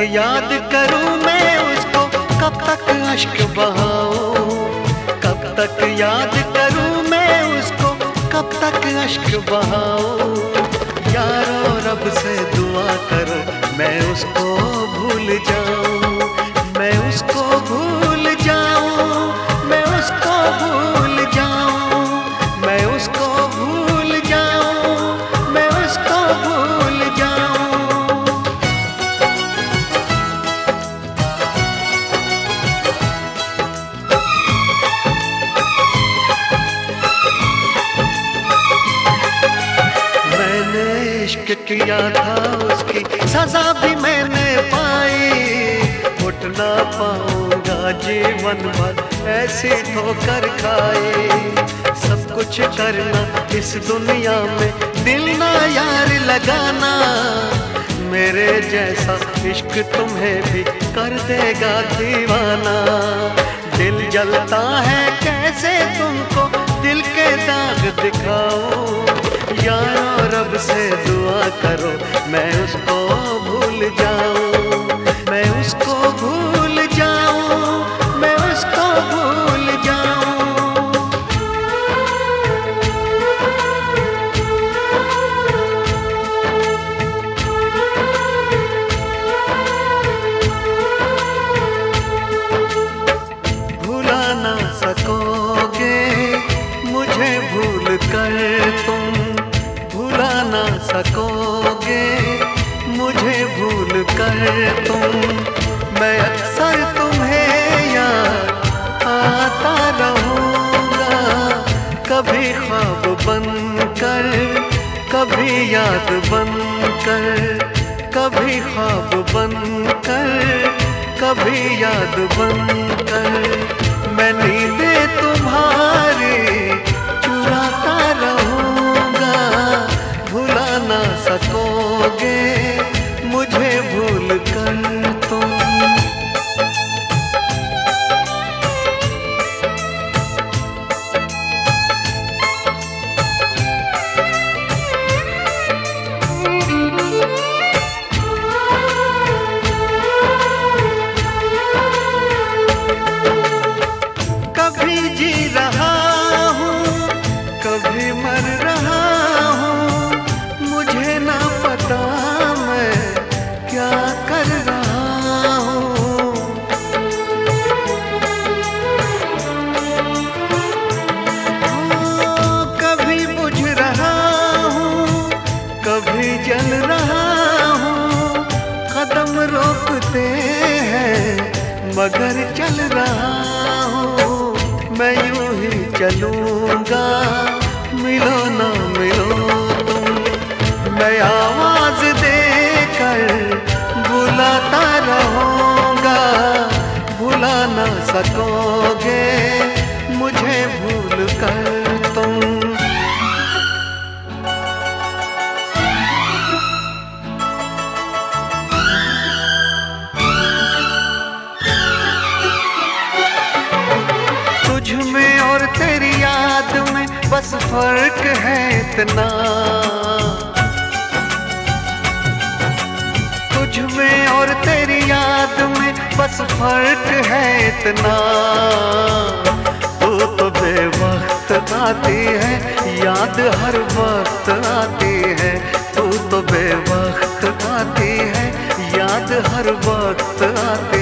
याद करूं मैं उसको, कब तक अश्क बहाऊं, कब तक याद करूं मैं उसको, कब तक अश्क बहाऊं। यारो रब से दुआ करो मैं उसको भूल जाऊं, मैं उसको भूल जाऊं, मैं उसको भूल जाऊं, मैं उसको भूल जाऊं, मैं उसको भूल जाऊं। मैंने इश्क किया था उसकी सजा भी मैंने पाई, उठ ना पाऊंगा जीवन भर ऐसी ठोकर खाई। सब कुछ करना इस दुनिया में, दिल ना यार लगाना, मेरे जैसा इश्क तुम्हें भी कर देगा दीवाना। दिल जलता है कैसे तुमको दिल के दाग दिखाऊं, यारो रब से दुआ करो मैं उसको भूल जाऊं, मैं उसको भूल जाऊं, मैं उसको भूल जाऊं। भुला ना सकोगे मुझे भूल कर तुम, भुला ना सकोगे मुझे भूल कर तुम। मैं अक्सर तुम्हें याद आता रहूँगा, कभी ख्वाब बनकर, कभी याद बनकर, कभी ख्वाब बनकर, कभी याद बनकर। मैं नींदें तुम्हारी चुराता रहूँगा, भुला ना सकोगे मुझे भूल कर तुम। कभी जी रहा हूँ कभी मर रहा हूँ, मुझे ना पता मैं क्या कर रहा हूँ। कभी बुझ रहा हूँ कभी जल रहा हूँ, कदम रोकते हैं मगर चल रहा हूँ। मैं यूं ही चलूंगा मिलो ना मिलो तुम, मैं आवाज देकर बुलाता रहूंगा, भुला ना सकोगे मुझे भूल कर तुम। तुझ में और तेरी याद में बस फर्क है इतना, तुझ में और तेरी याद में बस फर्क है इतना। तू तो बेवक्त आती है याद हर वक्त आती है, तू तो बेवक्त आती है याद हर वक्त आती है।